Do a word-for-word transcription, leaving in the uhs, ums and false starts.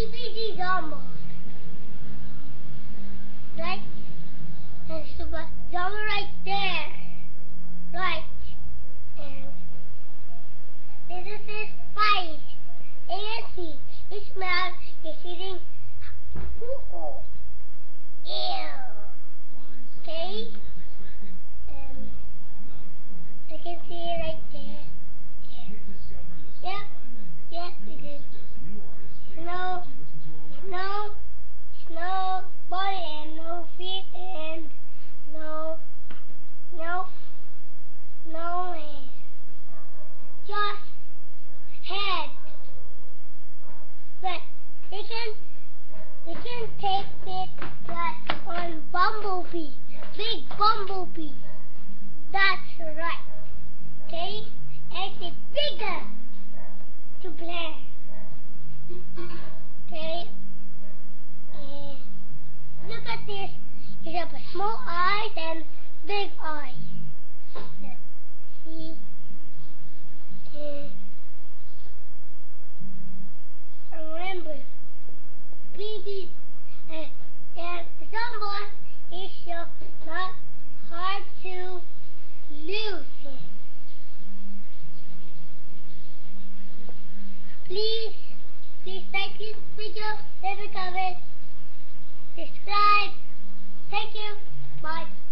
Dr Zomboss. Right? And Super Zomboss right there. Right. And this is his face. And see, his mouth is eating. Ooh. Ew. Okay? Um, I can see it right there. Yeah. Yeah, it is. Snow, snow, snow, body and no feet and no, no, no hands. Just head. But they can, they can take it like on Bumblebee, big Bumblebee. That's right. Okay? And it's bigger to play. Okay? And look at this. It has a small eyes and big eyes. See? And remember, baby and, and Zomboss is so not hard to lose him. Please, please like this video, leave a comment, subscribe. Thank you. Bye.